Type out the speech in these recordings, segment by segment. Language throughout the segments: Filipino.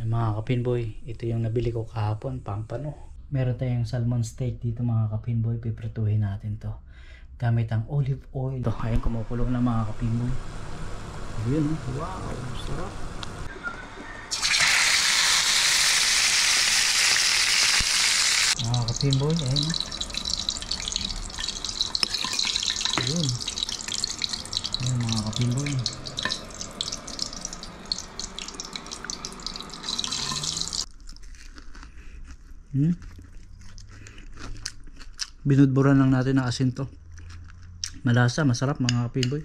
Mga kapinboy, ito yung nabili ko kahapon, pampano. Meron tayong salmon steak dito mga kapinboy, piprituhin natin to gamit ang olive oil. Ito, ayun, kumukulo na mga kapinboy. Ayun, wow, sarap. Mga kapinboy, ayun. Ayun. Ayun mga kapinboy. Binudburan lang natin ng asin to. Malasa, masarap mga kapinboy.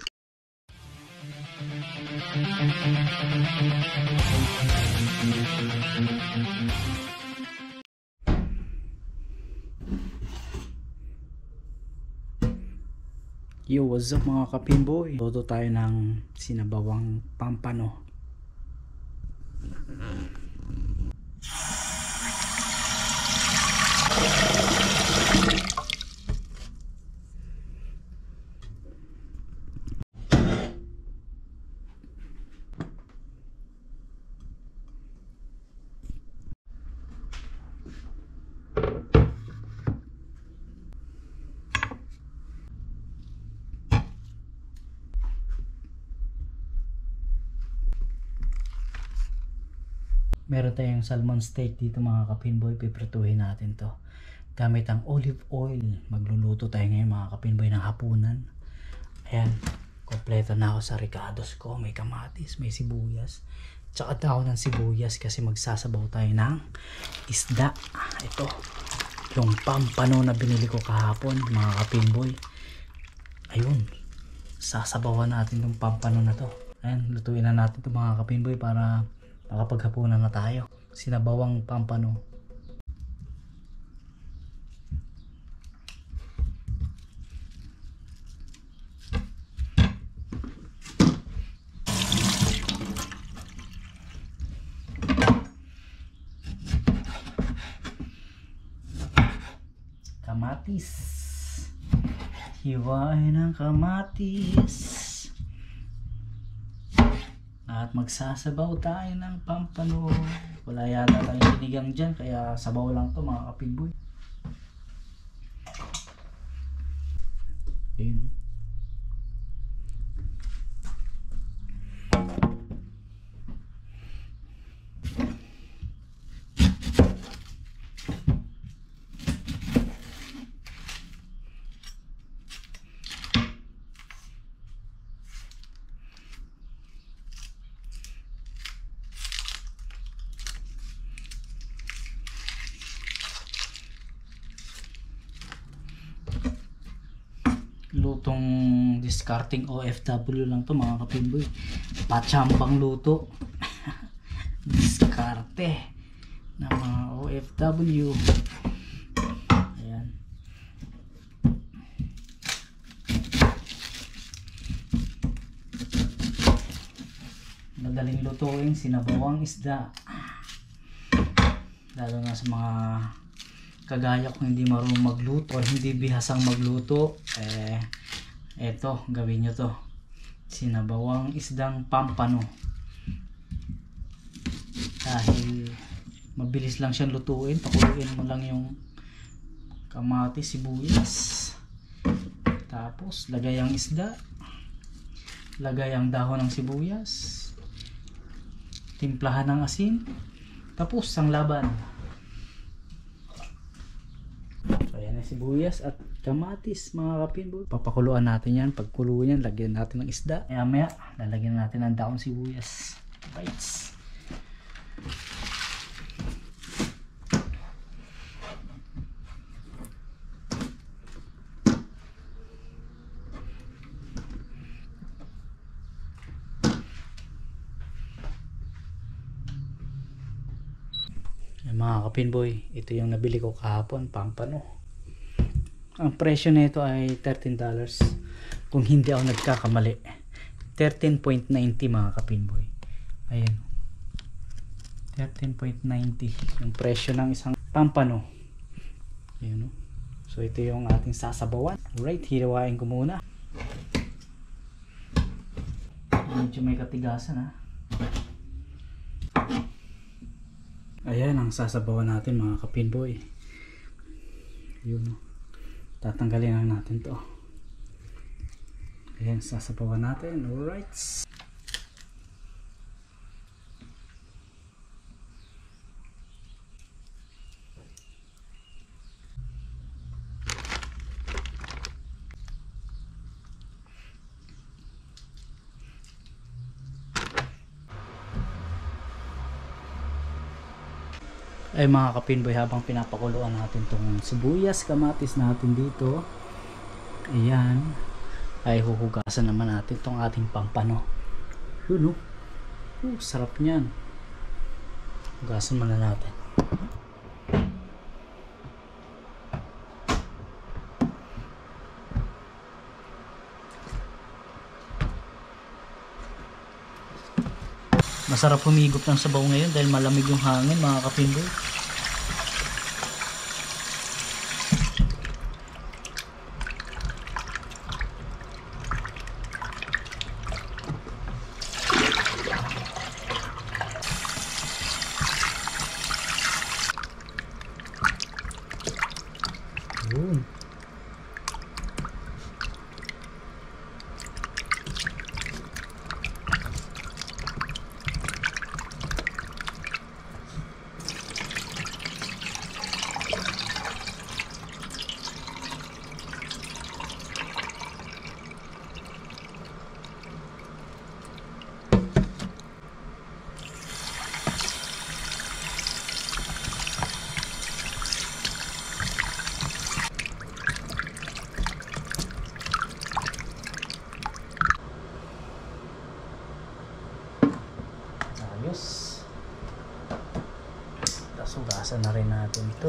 Yo, what's up mga kapinboy? Luto tayo ng sinabawang pampano. Meron tayong salmon steak dito mga kapinboy, piprituhin natin to gamit ang olive oil. Magluluto tayo ngayon mga kapinboy ng hapunan. Ayan, kompleto na ako sa ricados ko. May kamatis, may sibuyas, tsaka dahon ng sibuyas kasi magsasabaw tayo ng isda. Ito yung pampano na binili ko kahapon mga kapinboy. Ayun, sasabawan natin yung pampano na to. Ayan, lutuin na natin to mga kapinboy para makapaghapunan na tayo. Sinabawang pampano. Kamatis. Hiwain ng kamatis. At magsasabaw tayo ng pampano. Wala yata tayong sinigang dyan, kaya sabaw lang to mga kapinboy. Ayun. Lutong discarding OFW lang to mga kapinboy. Pachambang luto. Diskarte ng mga OFW. Ayan. Madaling lutuin, sinabawang isda. Lalo na sa mga kagaya kung hindi marunong magluto o hindi bihasang magluto, eto, gawin nyo to. Sinabawang isdang pampano. Dahil mabilis lang siyang lutuin, pakuluin mo lang yung kamatis, sibuyas, tapos lagay ang isda, lagay ang dahon ng sibuyas, timplahan ng asin, tapos ang laban. So ayan na sibuyas at kamatis mga kapinboy. Papakuluan natin yan. Pagkulo yan, lagyan natin ng isda. Maya maya lalagyan natin ng dahon sibuyas. Bites. Mga kapinboy, ito yung nabili ko kahapon, pampano. Ang presyo nito ay $13 kung hindi ako nagkakamali. 13.90 mga kapinboy. Ayan, 13.90 yung presyo ng isang pampano. Ayan, no? So ito yung ating sasabawan. Alright, hilawain ko muna. Medyo may katigasan ha. Ayan ang sasabawan natin mga kapinboy. Yun. Tatanggalin lang natin to. Ayan, sasabawan natin. Alright. Ay mga kapinboy, habang pinapakuluan natin tong sibuyas, kamatis natin dito, ayan, ay huhugasan naman natin tong ating pampano. Yun, sarap niyan. Hugasan muna natin. Masarap humigop ng sabaw ngayon dahil malamig yung hangin mga kapinboy. Yun. Tapos hugasan na rin natin ito.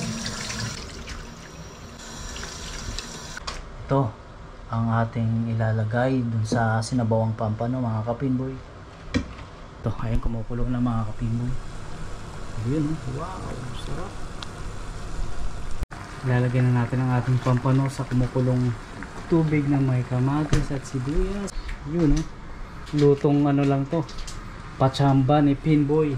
Ito ang ating ilalagay dun sa sinabawang pampano mga kapinboy. Ito, ayun, kumukulong na mga kapinboy. Ayun, wow, sarap. Ilalagay na natin ang ating pampano sa kumukulong tubig na may kamatis at sibuyas. Yun, lutong ano lang to, pachamba ni Pinboy.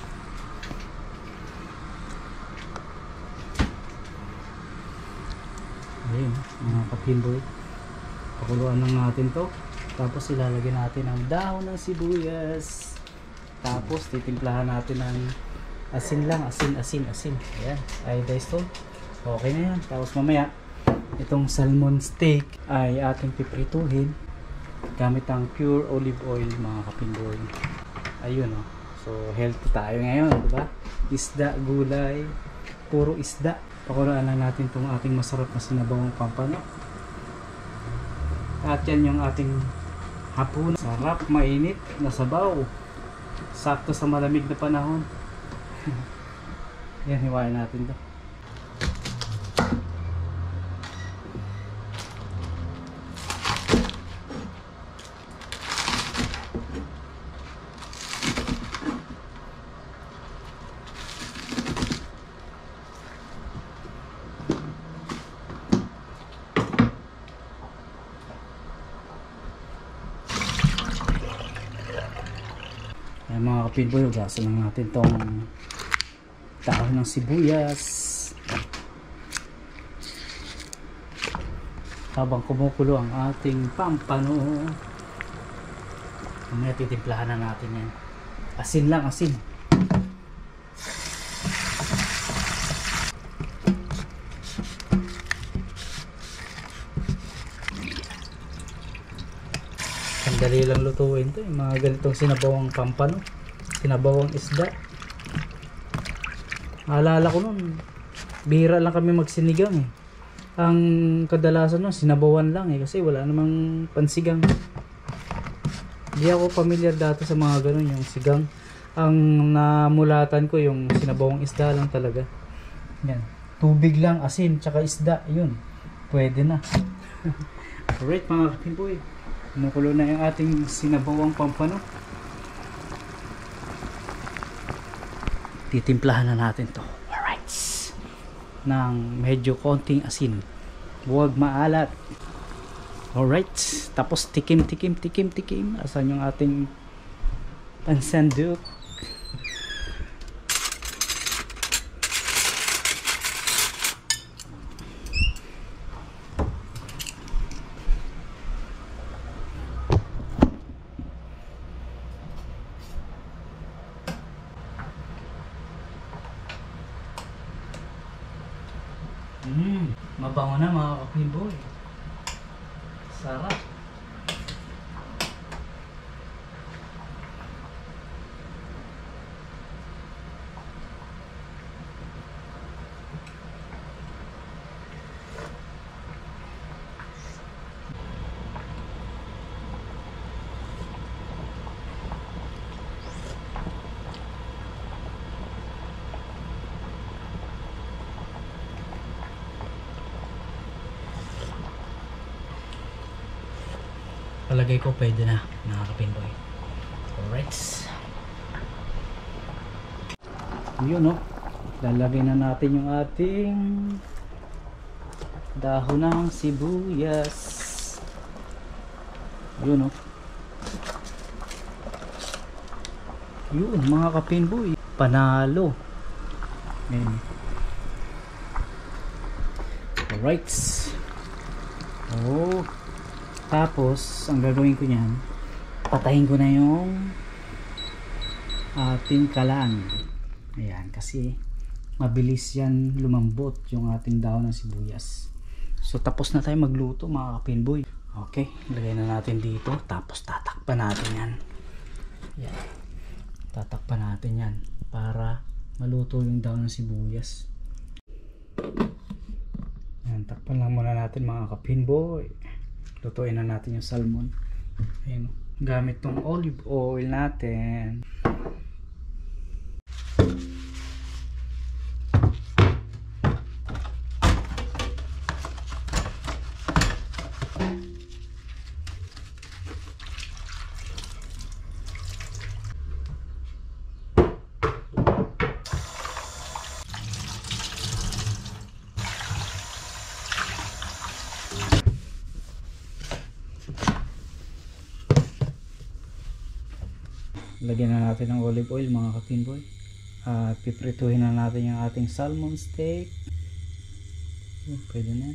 Ayun mga kapinboy, pakuluan lang natin to, tapos ilalagay natin ang dahon ng sibuyas, tapos titimplahan natin ng asin lang, asin. Ayan, iodized salt. Okay na yan. Tapos mamaya itong salmon steak ay ating piprituhin gamit ang pure olive oil mga kapinboy. Ayun, so healthy tayo ngayon, diba? Isda, gulay, puro isda. Pakuluan lang natin itong ating masarap na sinabawang pampano. At yan yung ating hapunan. Sarap, mainit na sabaw. Sakto sa malamig na panahon. Yan, hiwain natin to. Ayan mga kapinboy, hugasan lang natin tong dahon ng sibuyas habang kumukulo ang ating pampano. Mamaya titimplahan na natin yan. Asin lang, asin. Dali lang lutuin to, yung mga ganitong sinabawang pampano, sinabawang isda. Alala ko nun, bihira lang kami magsinigang eh. Ang kadalasan nun, sinabawan lang eh, kasi wala namang pansigang. Hindi ako familiar dati sa mga ganun, yung sigang. Ang namulatan ko yung sinabawang isda lang talaga. Yan, tubig lang, asin, tsaka isda, yun, pwede na. Alright mga kapinboy, kumukulo na yung ating sinabawang pampano. Titimplahan na natin to. Alright, ng medyo konting asin, huwag maalat. Alright, tapos tikim. Asan yung ating pansanduk? Mabango na mga kapinboy. Sarap. Palagay ko pwede na mga kapinboy. Alright. Yun no. Lalagay na natin yung ating dahon ng sibuyas. Yun no. Yun mga kapinboy. Panalo. Ayan. Alright. Oh. Tapos, ang gagawin ko niyan, patayin ko na yung ating kalan. Ayan, kasi mabilis yan lumambot yung ating dahon ng sibuyas. So, tapos na tayo magluto mga kapinboy. Okay, lagay na natin dito. Tapos, tatakpan natin yan. Ayan. Tatakpan natin yan para maluto yung dahon ng sibuyas. Ayan, takpan lang muna natin mga kapinboy. Lutuin na natin yung salmon. Ayan, gamit tong olive oil natin. Lagyan na natin ng olive oil mga kapinboy. At piprituhin na natin yung ating salmon steak. Pwede na.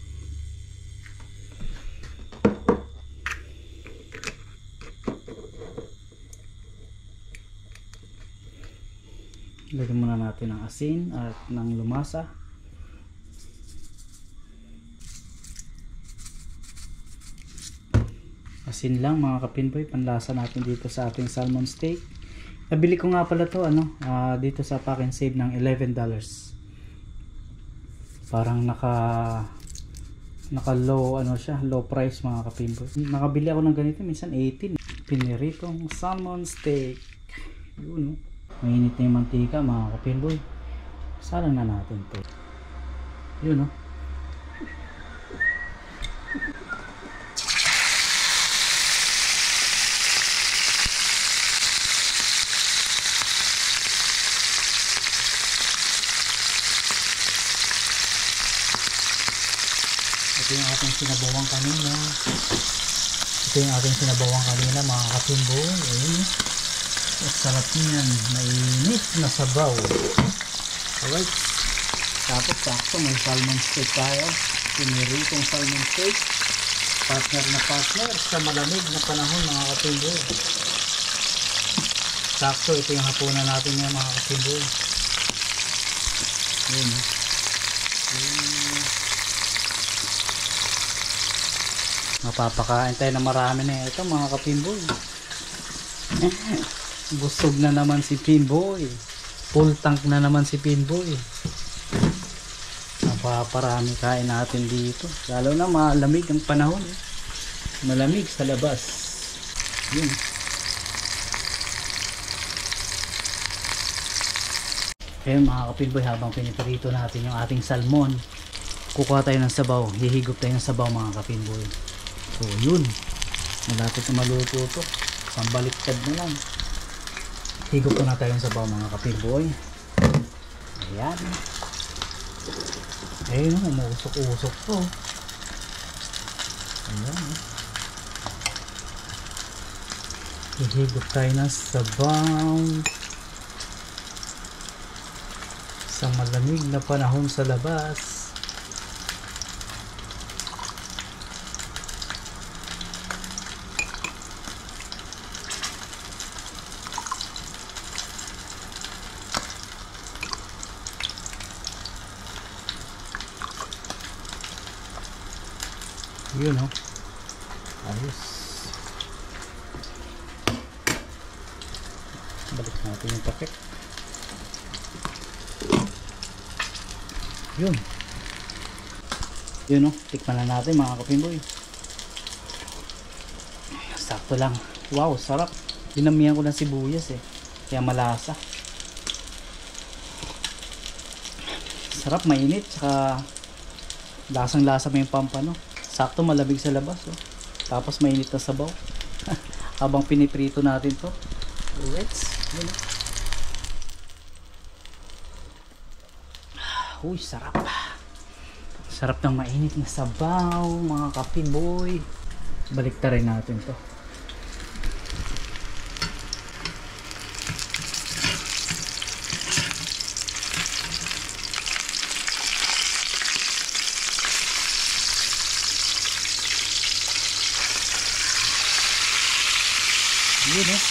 Lagyan muna natin ng asin at ng lumasa. Asin lang mga kapinboy, panlasa natin dito sa ating salmon steak. Nabili ko nga pala to dito sa Pack and Save ng $11. Parang naka low siya, low price mga kapinboy. Nakabili ako ng ganito minsan 18. Piniritong salmon steak. Yun, mainit na yung mantika mga kapinboy. Salang na natin to. Yun ito yung ating sinabawang kanina. Ito yung ating sinabawang kanina mga kapinboy. Ayun. Ang sarap niyan. Mainit na sabaw. Alright. Tapos sakto may salmon steak tayo. Piniritong salmon steak. Partner na partner sa malamig na panahon mga kapinboy. Sakto ito yung hapunan natin yan mga kapinboy. Ayun. Mapapakain tayo na marami na ito mga kapinboy. Busog na naman si Pinboy. Full tank na naman si Pinboy. Napaparami kain natin dito. Lalo na malamig ang panahon. Malamig sa labas. Yun. Ayun mga kapinboy, habang piniprito natin yung ating salmon, kukuha tayo ng sabaw. Hihigop tayo ng sabaw mga kapinboy. So yun, malapit na maluto ito. Pambaliktad na lang. Higop na tayo ng sabaw mga kapinboy. Ayan. Ayun, umuusok-usok to. Ayan. Hihigop tayo ng sabaw sa malamig na panahon sa labas. Yun oh. Ayos. Balik natin yung takip. Yun. Yun oh. Tikman na natin mga kapimboy. Sakto lang. Wow, sarap. Dinamihan ko ng sibuyas eh. Kaya malasa. Sarap, mainit. Saka lasang lasa may pampano. Sakto, malamig sa labas oh. Tapos mainit na sabaw. Habang piniprito natin to. Let's. Uy, sarap. Sarap ng mainit na sabaw mga kapimboy. Balik ta rin natin to. Yun eh.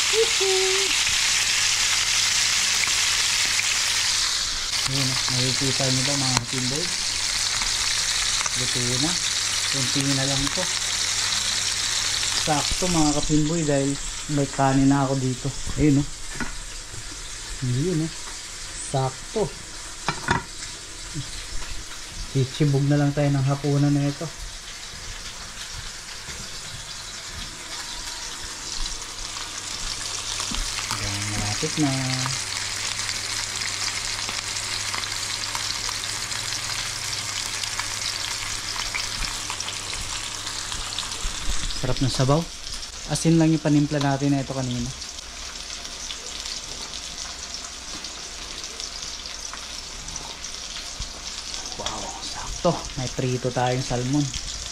Yun eh. Nakikita nyo ba mga kapimboy? Luto na. Kunti na lang ito. Sakto mga kapimboy dahil may kanin na ako dito. Ayun oh. Yun eh. Sakto. Chichibog na lang tayo ng hapunan na ito. Malapit na. Sarap ng sabaw. Asin lang yung panimpla natin na ito kanina. Wow, sakto. May prito tayong salmon.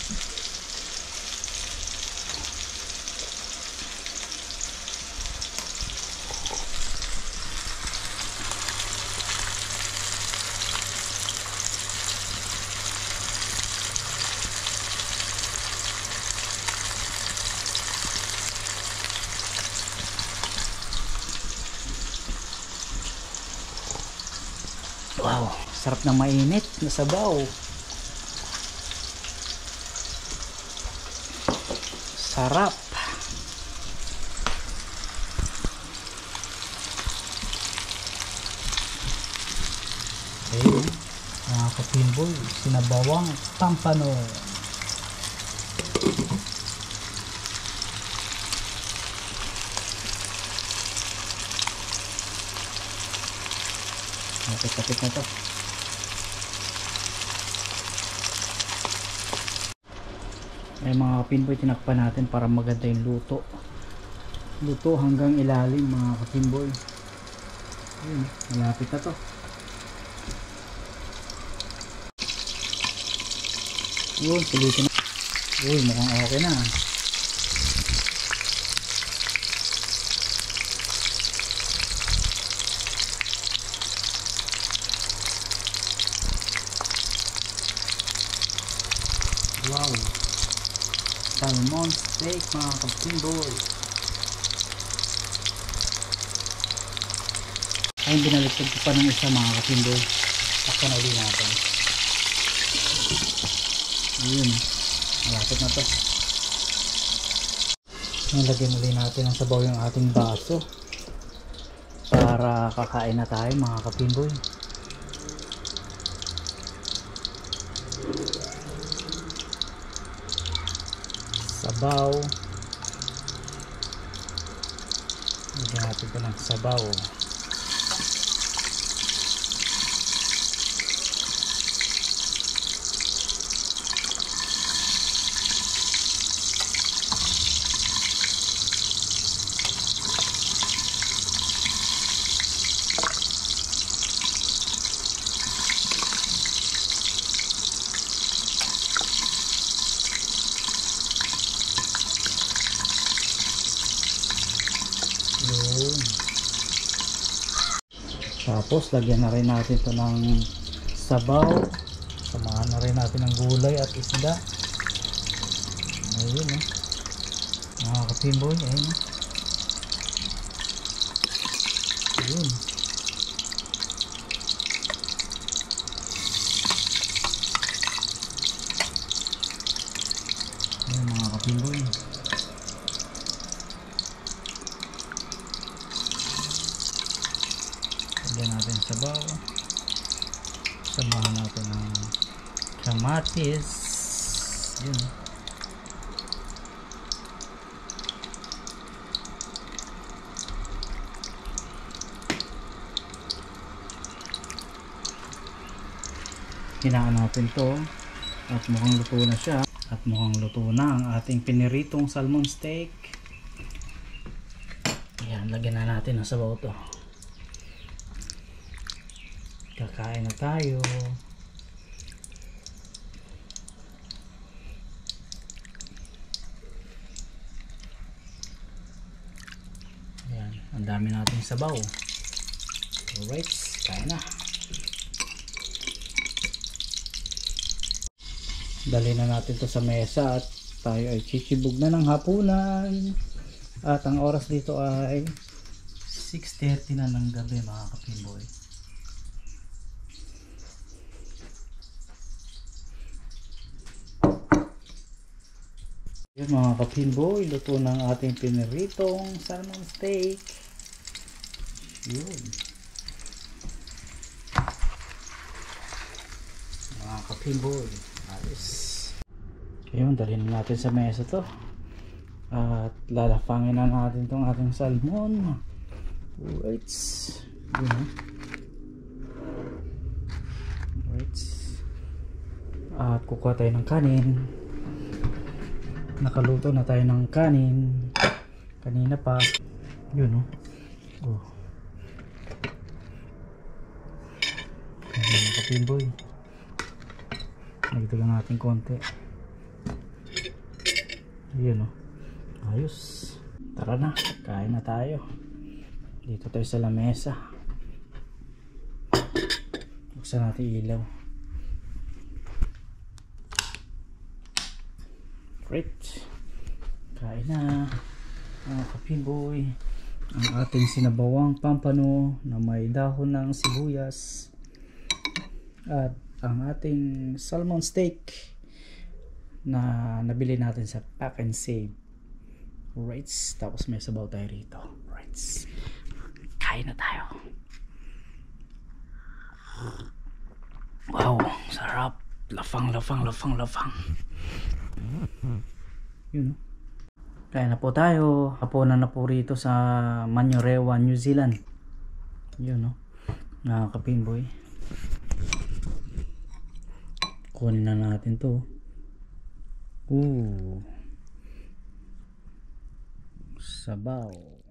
Wow, sarap ng mainit na sabaw. Sarap. Ayun, mga kapimboy, sinabawang pampano. Kapit-kapit na to. Ay mga kapimboy, tinakpan natin para maganda yung luto. Luto hanggang ilalim mga kapimboy. Ayun, malapit na to. Yun, pulutin na. Uy, mukhang okay na. Wow, salmon steak mga kapimboy. Ay, binaliktad ko pa ng isa mga kapimboy. Takpan na ulit natin. Ayun, malapit na to. Nalagyan ulit natin ang sabaw yung ating baso para kakain na tayo mga kapimboy. Sabaw. Lagyan natin ito ng sabaw. Tapos lagyan na rin natin ito ng sabaw. Samahan na rin natin ng gulay at isda. Ayun mga kapimboy. Ayun ayun. Lagyan natin sabaw. Samahan natin ng kamatis. Yun. Hinaan natin to at mukhang luto na siya. At mukhang luto na ang ating piniritong salmon steak. Ayan, lagyan na natin ng sabaw to. Kakain na tayo. Ayan, ang dami nating sabaw. Alright, kain na. Dali na natin to sa mesa at tayo ay chichibog na ng hapunan. At ang oras dito ay 6:30 na ng gabi mga kapinboy. Yun mga kapinboy, luto ng ating piniritong salmon steak. Yun. Mga kapinboy. Ayos. Ayun, dalhin natin sa mesa to. At lalafangin na natin tong ating salmon. Alright. Yun. Alright. At kukuha tayo ng kanin. Nakaluto na tayo ng kanin. Kanina pa. Yun, oh. Oh. Ayan, kapimboy. Nagdagan natin konti. Yun, oh. Ayos. Tara na, kain na tayo. Dito tayo sa lamesa. Buksan natin ilaw. Great. Kain na mga kapimboy. Ang ating sinabawang pampano na may dahon ng sibuyas. At ang ating salmon steak na nabili natin sa Pack and Save. Right, tapos may sabaw tayo rito. Right, kain na tayo. Wow, sarap. Lafang. Yun, kain na po tayo. Hapunan na po rito sa Manurewa, New Zealand. Yun, no, mga kapinboy. Kunin na natin to. Sabaw.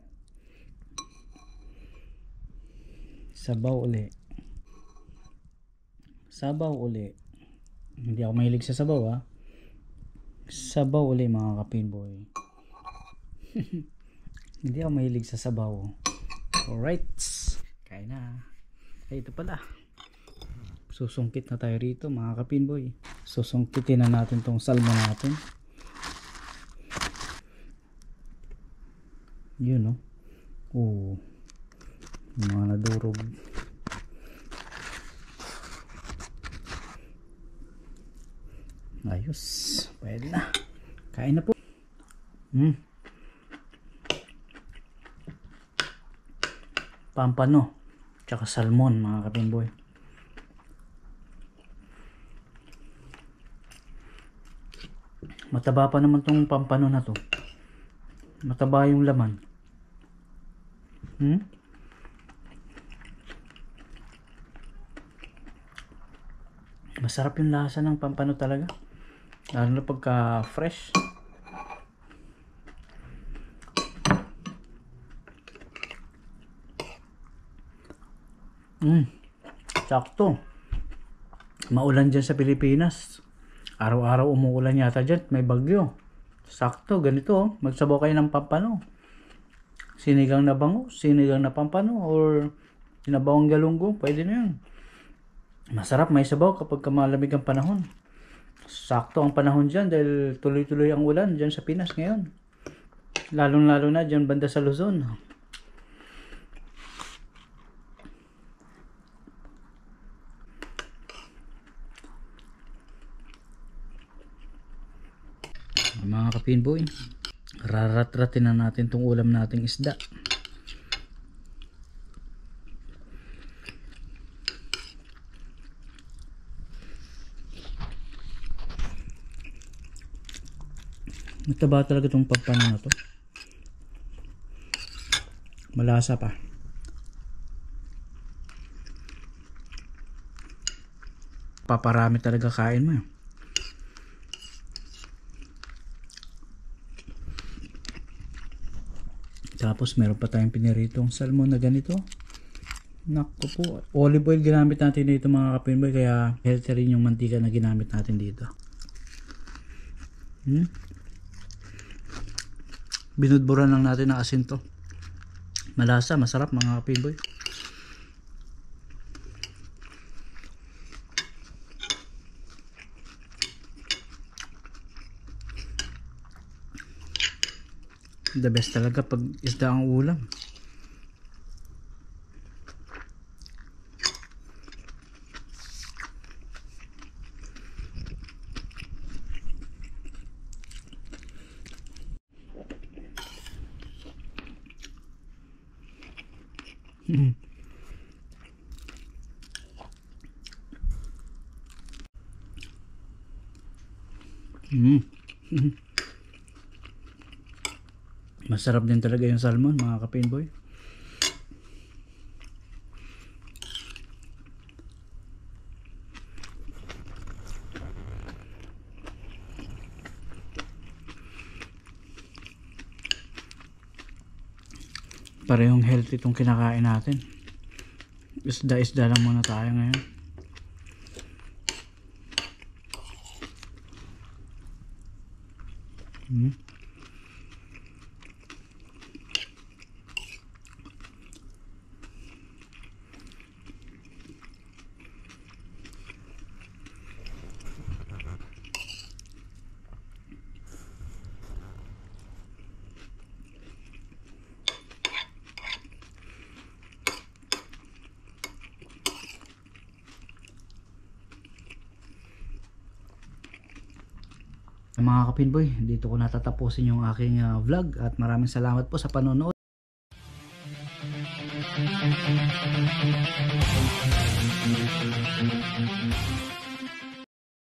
Sabaw uli. Hindi ako mahilig sa sabaw, ha. Sabaw uli mga kapinboy. Hindi ako mahilig sa sabaw. Alright, kain na. Ay, ito pala. Susungkit na tayo rito mga kapinboy. Susungkitin na natin tong salmon natin. Yun, no. Mga nadurog. Ayos, pwede na. Kain na po. Pampano tsaka salmon mga kapinboy. Mataba pa naman tong pampano na to. Mataba yung laman. Masarap yung lasa ng pampano talaga. Lalo na pagka fresh. Sakto. Maulan dyan sa Pilipinas. Araw-araw umuulan yata dyan. May bagyo. Sakto, ganito, oh. Magsabaw kayo ng pampano. Sinigang na bangus, sinigang na pampano, or sinabawang galunggong. Pwede na yun. Masarap may sabaw kapag malamig ang panahon. Sakto ang panahon dyan dahil tuloy-tuloy ang ulan dyan sa Pinas ngayon. Lalong-lalo na dyan banda sa Luzon. Mga kapinboy, rarat-ratin na natin tong ulam nating isda. Mataba talaga itong pagpano na to. Malasa pa. Paparami talaga kain mo. Tapos meron pa tayong piniritong salmon na ganito. Naku po. Olive oil ginamit natin dito mga kapinboy, kaya healthy rin yung mantika na ginamit natin dito. Binudburan lang natin ng asin to. Malasa, masarap mga kapinboy. The best talaga pag isda ang ulam. Masarap din talaga yung salmon mga kapinboy. Parehong healthy itong kinakain natin. Isda lang muna tayo ngayon. Mga kapinboy, dito ko natatapusin yung aking vlog at maraming salamat po sa panonood.